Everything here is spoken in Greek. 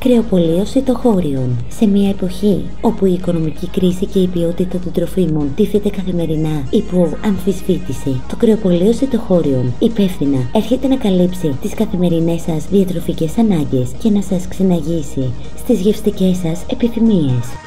Κρεοπωλείο Σιτοχώριων. Σε μια εποχή όπου η οικονομική κρίση και η ποιότητα των τροφίμων τίθεται καθημερινά υπό αμφισβήτηση, το Κρεοπωλείο Σιτοχώριων υπεύθυνα έρχεται να καλύψει τις καθημερινές σας διατροφικές ανάγκες και να σας ξεναγήσει στις γευστικές σας επιθυμίες.